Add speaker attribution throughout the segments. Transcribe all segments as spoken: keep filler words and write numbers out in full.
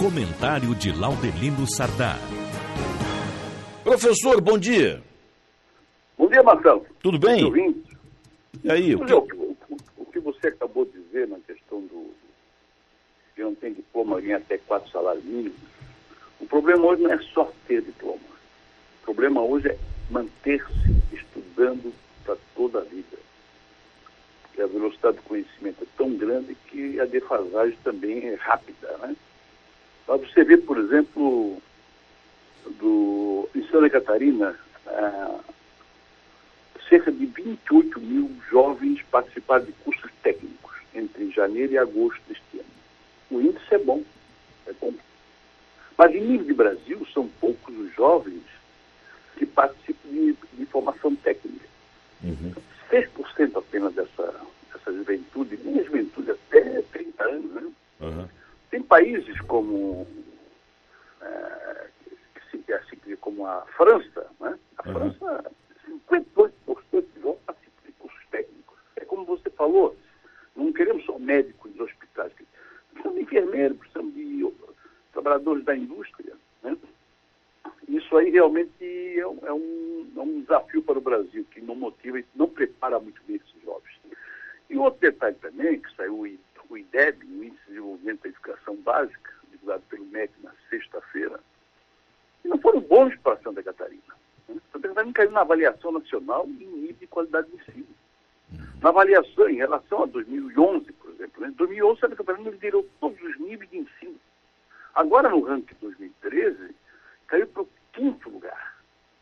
Speaker 1: Comentário de Laudelino Sardá.
Speaker 2: Professor, bom dia.
Speaker 3: Bom dia, Marcelo.
Speaker 2: Tudo bem?
Speaker 3: Tudo
Speaker 2: E aí?
Speaker 3: o, que... o, o, o que você acabou de dizer na questão do que não tem diploma ganha até quatro salários mínimos, o problema hoje não é só ter diploma. O problema hoje é manter-se estudando para toda a vida. Porque a velocidade do conhecimento é tão grande que a defasagem também é rápida, né? Para você ver, por exemplo, do, em Santa Catarina, ah, cerca de vinte e oito mil jovens participaram de cursos técnicos entre janeiro e agosto deste ano. O índice é bom, é bom. Mas em nível de Brasil, são poucos os jovens que participam de, de formação técnica.
Speaker 2: Uhum.
Speaker 3: seis por cento apenas dessa, dessa juventude, nem a juventude até trinta anos, né?
Speaker 2: Uhum.
Speaker 3: Tem países como, é, que se, como a França, né? A
Speaker 2: Uhum.
Speaker 3: França, cinquenta e oito por cento de jovens participam de cursos técnicos. É como você falou, não queremos só médicos nos hospitais, precisamos de enfermeiros, precisamos de trabalhadores da indústria, né? Isso aí realmente é um, é, um, é um desafio para o Brasil, que não motiva e não prepara muito bem esses jovens. E outro detalhe também, que saiu o I D E B, o Índice de Desenvolvimento da Educação Básica, divulgado pelo M E C na sexta-feira, e não foram bons para Santa Catarina. Né? Santa Catarina caiu na avaliação nacional em nível de qualidade de ensino. Na avaliação, em relação a dois mil e onze, por exemplo, né? Em dois mil e onze, Santa Catarina liderou todos os níveis de ensino. Agora, no ranking de dois mil e treze, caiu para o quinto lugar.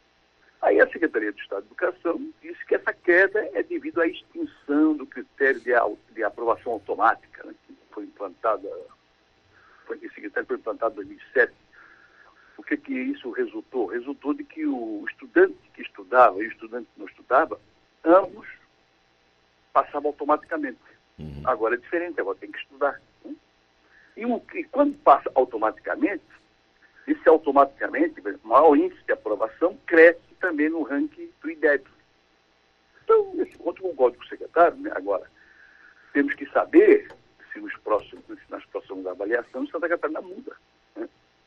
Speaker 3: Aí a Secretaria de Estado de Educação disse que essa queda é devido à extinção do critério de, de aprovação automática, né, que foi implantada, foi, esse critério foi implantado em dois mil e sete. O que que isso resultou? Resultou de que o estudante que estudava e o estudante que não estudava, ambos passavam automaticamente.
Speaker 2: Uhum.
Speaker 3: Agora é diferente, agora tem que estudar. Né? E, o, e quando passa automaticamente, esse automaticamente, o maior índice de aprovação cresce também no ranking do I D E B. Então, nesse ponto, eu concordo com o secretário, né? Agora, temos que saber se nos próximos, nas próximas avaliações Santa Catarina muda. Né?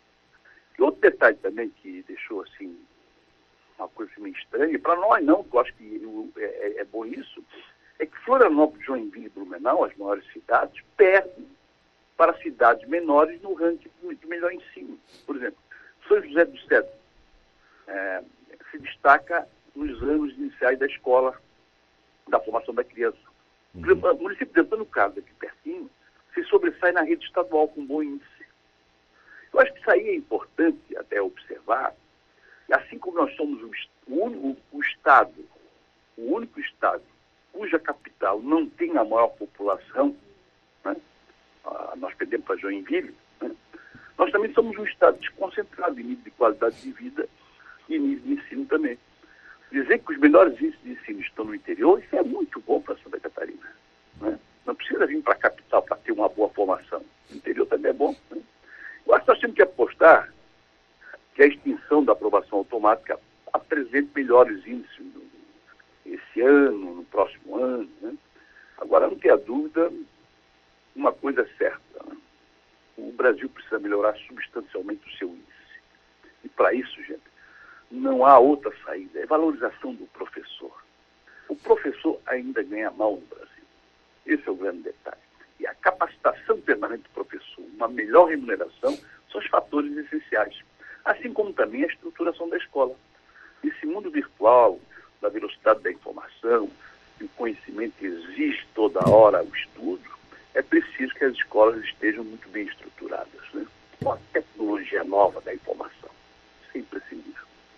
Speaker 3: E outro detalhe também que deixou, assim, uma coisa meio estranha, para nós não, que eu acho que é, é, é bom isso, é que Florianópolis, Joinville e Blumenau, as maiores cidades, perdem para cidades menores no ranking de melhor ensino. Por exemplo, São José do Cedro é, se destaca nos anos iniciais da escola, da formação da criança. Uhum. O município de Antônio Carlos, aqui pertinho, se sobressai na rede estadual com bom índice. Eu acho que isso aí é importante até observar, e assim como nós somos o, único, o Estado, o único Estado cuja capital não tem a maior população, né? Ah, nós perdemos para Joinville, né? Nós também somos um Estado desconcentrado em nível de qualidade de vida e nível de ensino também. Dizer que os melhores índices de ensino estão no interior, isso é muito bom para Santa Catarina. Né? Não precisa vir para a capital para ter uma boa formação. O interior também é bom. Né? Eu acho que nós temos que apostar que a extinção da aprovação automática apresente melhores índices no, esse ano, no próximo ano. Né? Agora, não tenha dúvida, uma coisa é certa, né? O Brasil precisa melhorar substancialmente o seu índice. E para isso, gente, não há outra saída, é valorização do professor. O professor ainda ganha mal no Brasil. Esse é o grande detalhe. E a capacitação permanente do professor, uma melhor remuneração, são os fatores essenciais. Assim como também a estruturação da escola. Esse mundo virtual, da velocidade da informação, e o conhecimento exige toda hora o estudo, é preciso que as escolas estejam muito bem estruturadas, né? Com a tecnologia nova da informação. Isso é imprescindível.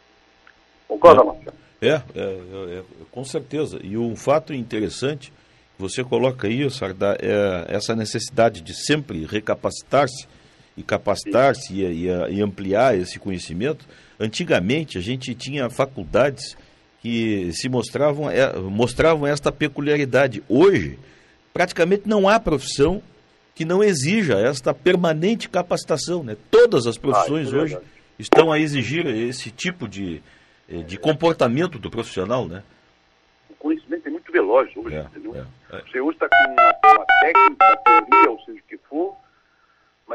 Speaker 3: Concorda, Marcelo?
Speaker 2: É, é, é, é, com certeza. E um fato interessante, você coloca aí, Sardá, é essa necessidade de sempre recapacitar-se e capacitar-se e, e, e ampliar esse conhecimento. Antigamente, a gente tinha faculdades que se mostravam, é, mostravam esta peculiaridade. Hoje, praticamente não há profissão que não exija esta permanente capacitação, né? Todas as profissões ah, é hoje estão a exigir esse tipo de, de comportamento do profissional, né?
Speaker 3: O conhecimento é muito veloz hoje,
Speaker 2: é,
Speaker 3: entendeu?
Speaker 2: É, é.
Speaker 3: Você hoje está com uma, uma técnica, uma teoria, ou seja o que for, mas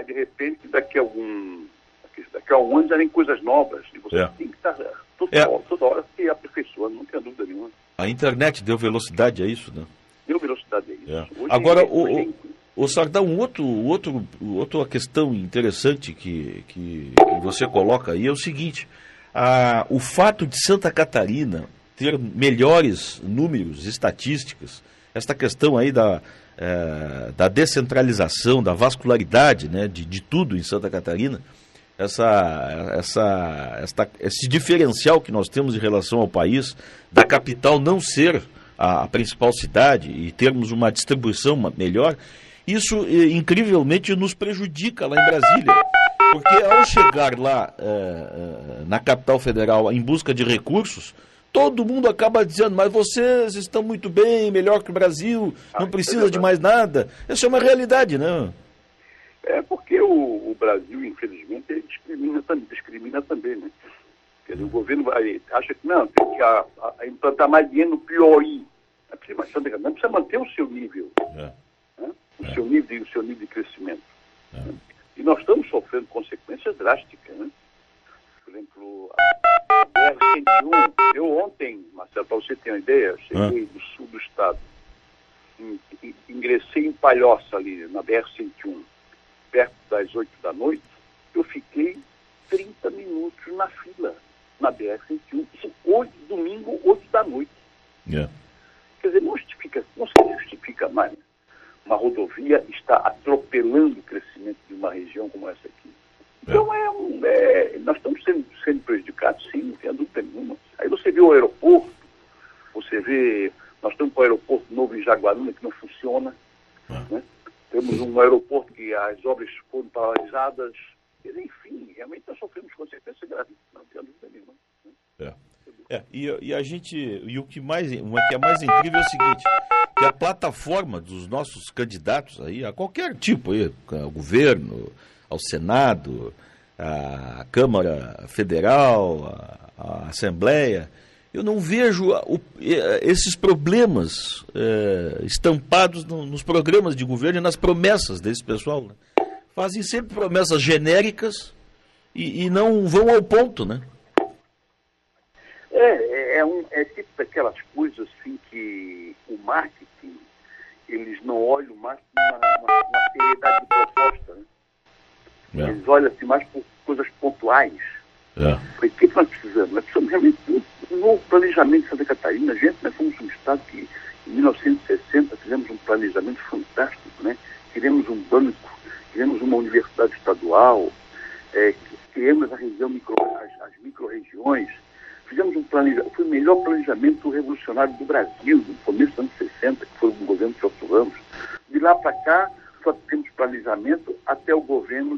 Speaker 3: mas de repente daqui a algum, daqui a um ano já vem coisas novas, e você é. tem que estar toda, é. hora, toda hora se aperfeiçoando, não tem dúvida nenhuma.
Speaker 2: A internet deu velocidade, é isso, né?
Speaker 3: Deu velocidade, é isso.
Speaker 2: É. Agora, o, o, o Sardá, um outro, outro, outra questão interessante que, que, que você coloca aí é o seguinte, a, o fato de Santa Catarina ter melhores números, estatísticas, esta questão aí da, é, da descentralização, da vascularidade, né, de, de tudo em Santa Catarina, essa, essa, esta, esse diferencial que nós temos em relação ao país, da capital não ser a, a principal cidade e termos uma distribuição melhor, isso incrivelmente nos prejudica lá em Brasília. Porque ao chegar lá é, na capital federal em busca de recursos, todo mundo acaba dizendo, mas vocês estão muito bem, melhor que o Brasil, não precisa de mais nada. Essa é uma realidade, né?
Speaker 3: É porque o, o Brasil, infelizmente, ele discrimina, discrimina também, né? Quer dizer, o governo vai, acha que não, tem que a, a implantar mais dinheiro no Piauí. Não precisa, não precisa manter o seu nível, é. né? o, é. seu nível o seu nível de crescimento. É. Né? E nós estamos sofrendo consequências drásticas, né? Por exemplo, a B R cento e um, eu ontem, Marcelo, para você ter uma ideia, eu cheguei é. do sul do estado, ingressei em Palhoça ali, na B R cento e um, perto das oito da noite, eu fiquei trinta minutos na fila, na B R cento e um, isso hoje, domingo, oito da noite. Yeah. Quer dizer, não justifica, não se justifica mais. Uma rodovia está atropelando o crescimento de uma região como essa aqui. Então, é um, é, nós estamos sendo, sendo prejudicados, sim, não tem dúvida nenhuma. Aí você vê o aeroporto, você vê, nós estamos com o aeroporto novo em Jaguaruna que não funciona, ah. né? Temos um aeroporto que as obras foram paralisadas, enfim, realmente nós sofremos consequências graves, não tem dúvida nenhuma. Né?
Speaker 2: É. É, e, e a gente, e o que, mais, o que é mais incrível é o seguinte, que a plataforma dos nossos candidatos aí, a qualquer tipo aí, ao governo, ao Senado, à Câmara Federal, à, à Assembleia, eu não vejo o, esses problemas é, estampados no, nos programas de governo e nas promessas desse pessoal. Né? Fazem sempre promessas genéricas e, e não vão ao ponto, né?
Speaker 3: É, é, um, é tipo daquelas coisas assim que o marketing, eles não olham mais para uma, uma, uma seriedade de proposta, né? É. Eles olham assim mais por coisas pontuais. É. O que nós precisamos? Nós precisamos realmente de um novo planejamento de Santa Catarina. Gente, nós fomos um estado que em mil novecentos e sessenta fizemos um planejamento fantástico, né? Criamos um banco, criamos uma universidade estadual, é, criamos a região micro, as, as micro-regiões, fizemos um planejamento, foi o melhor planejamento revolucionário do Brasil, no começo dos anos sessenta, que foi o governo de Celso Ramos. De lá para cá, só temos planejamento até o governo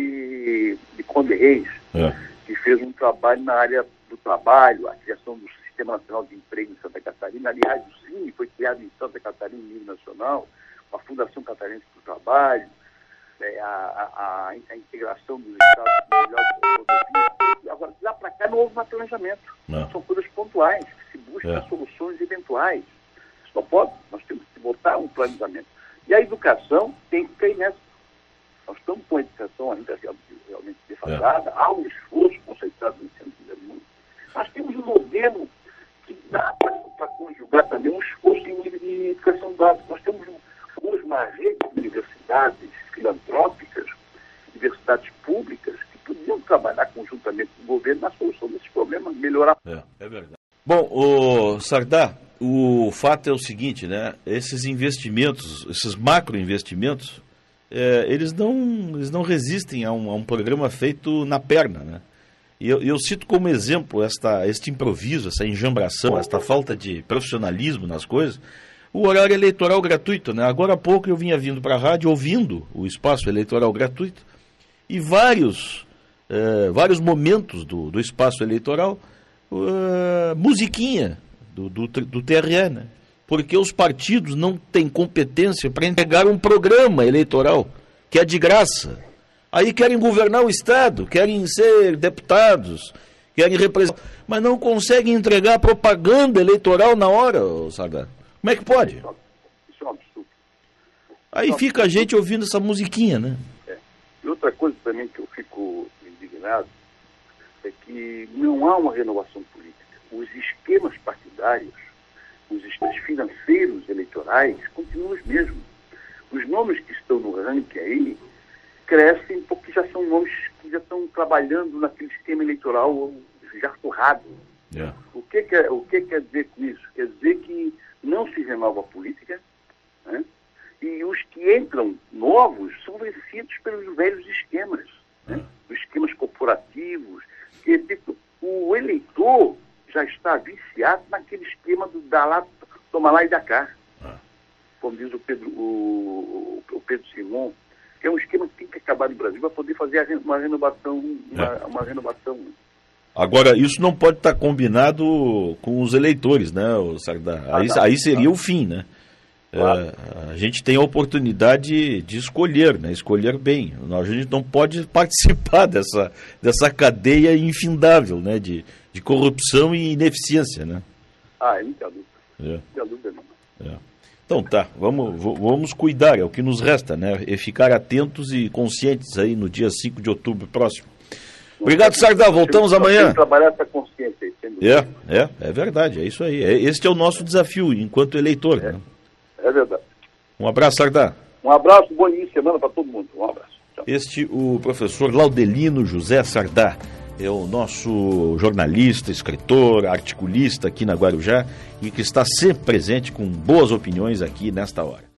Speaker 3: de, de Conde Reis, é. que fez um trabalho na área do trabalho, a criação do Sistema Nacional de Emprego em Santa Catarina. Aliás, o Cine foi criado em Santa Catarina, em nível nacional, a Fundação Catarinense do Trabalho, é, a, a, a integração dos estados com melhores rodovias. Agora, de lá para cá não houve mais planejamento. Não. São coisas pontuais, que se buscam é. soluções eventuais. Isso não pode, nós temos que botar um planejamento. E a educação tem que cair nessa. Nós estamos com a educação ainda realmente defasada, é. há um esforço conceituado no centro do mundo. Nós temos um modelo que dá para conjugar também um esforço em nível de educação básica. Nós temos hoje uma rede de universidades filantrópicas, universidades públicas, que podiam trabalhar conjuntamente com o governo na solução desses problemas, melhorar.
Speaker 2: É, é verdade. Bom, o Sardá, o fato é o seguinte, né? Esses investimentos, esses macroinvestimentos, é, eles, não, eles não resistem a um, a um programa feito na perna, né? E eu, eu cito como exemplo esta, este improviso, essa enjambração, esta falta de profissionalismo nas coisas, o horário eleitoral gratuito, né? Agora há pouco eu vinha vindo para a rádio ouvindo o espaço eleitoral gratuito e vários, é, vários momentos do, do espaço eleitoral, uh, musiquinha do, do, do T R E, né? Porque os partidos não têm competência para entregar um programa eleitoral, que é de graça. Aí querem governar o Estado, querem ser deputados, querem representar, mas não conseguem entregar propaganda eleitoral na hora, Sardá. Como é que pode?
Speaker 3: Isso é um absurdo.
Speaker 2: Aí fica a gente ouvindo essa musiquinha, né?
Speaker 3: É. E outra coisa também que eu fico indignado é que não há uma renovação política. Os esquemas partidários, os esquemas financeiros eleitorais continuam os mesmos. Os nomes que estão no ranking aí crescem porque já são nomes que já estão trabalhando naquele esquema eleitoral já forrado.
Speaker 2: Yeah.
Speaker 3: O, que quer, o que quer dizer com isso? Quer dizer que não se renova a política, né? E os que entram novos são vencidos pelos velhos esquemas, né? Os esquemas corporativos. Quer dizer que o eleitor já está viciado naquele esquema do dar lá, toma lá e dá cá. Ah. Como diz o Pedro, o, o Pedro Simon, que é um esquema que tem que acabar no Brasil para poder fazer uma renovação, uma, é. uma renovação.
Speaker 2: Agora, isso não pode estar combinado com os eleitores, né, Sardá? Ah, aí, aí seria ah. o fim, né? Claro. É, a gente tem a oportunidade de escolher, né? Escolher bem. A gente não pode participar dessa, dessa cadeia infindável, né? De, de corrupção e ineficiência, né?
Speaker 3: Ah, não tem dúvida.
Speaker 2: É.
Speaker 3: Não tem dúvida, não.
Speaker 2: É. Então tá, vamos, vamos cuidar, é o que nos resta, né? E ficar atentos e conscientes aí no dia cinco de outubro próximo. Obrigado, Sardá, voltamos amanhã.
Speaker 3: Tem que trabalhar essa consciência aí, sem dúvida.
Speaker 2: É, é, é verdade, é isso aí. É, este é o nosso desafio enquanto eleitor,
Speaker 3: é.
Speaker 2: né?
Speaker 3: É verdade.
Speaker 2: Um abraço, Sardá.
Speaker 3: Um abraço, bom início de semana para todo mundo. Um abraço. Tchau.
Speaker 2: Este, o professor Laudelino José Sardá, é o nosso jornalista, escritor, articulista aqui na Guarujá e que está sempre presente com boas opiniões aqui nesta hora.